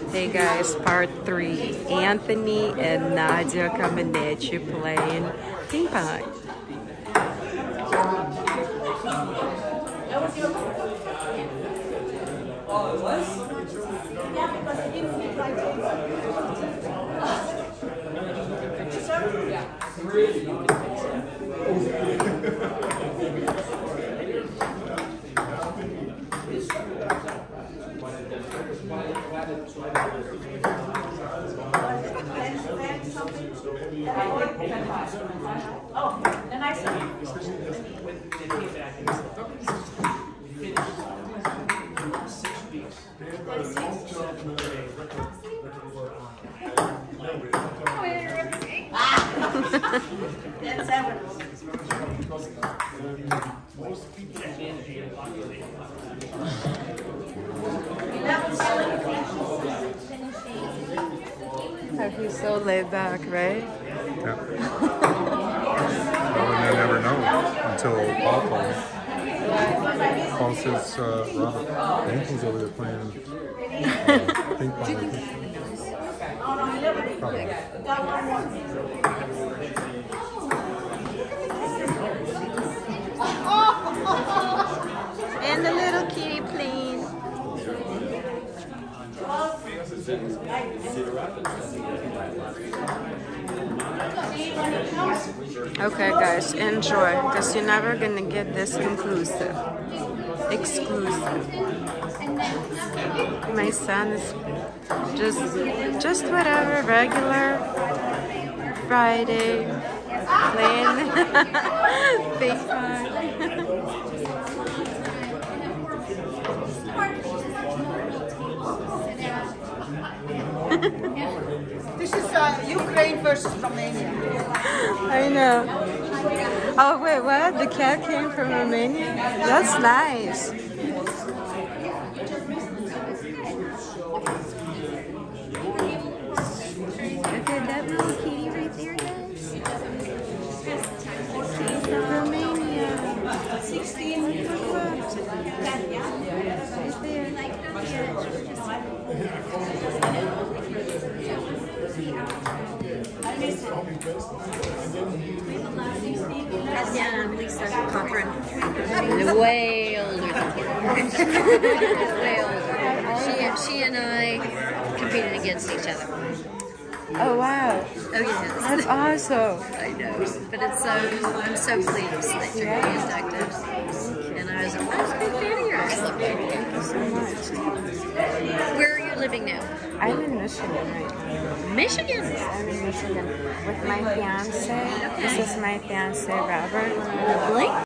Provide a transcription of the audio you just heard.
Hey guys, part 3. Anthony and Nadia coming at you playing ping pong. Oh, it was? Yeah, because it didn't fit right there. Yeah. Oh, then I said. That's evidence. He's so laid back, right? Yeah. Well, and you never know until Paul calls. Paul says, Robert, Anthony's over there playing ping pong. Probably. And the little kitty plane. Okay guys, enjoy, because you're never gonna get this exclusive. My son is just whatever, regular Friday playing big fun. This is Ukraine versus Romania. I know. Oh wait, what? The cat came from Romania? That's nice. Look at that little kitty right there, guys. She's from Romania. 16. Right there. Yeah, I'm Lisa Cochran. Way older than you. Way older. She and I competed against each other. Oh wow. Oh yes. That's awesome. I know. But it's I'm so pleased that you're being inducted. And I was a good fan of yours. Thank you so much. Where are you living now? I'm in Michigan right now. Michigan. I'm in Michigan with my fiance. This is my fiance, Robert. Lovely.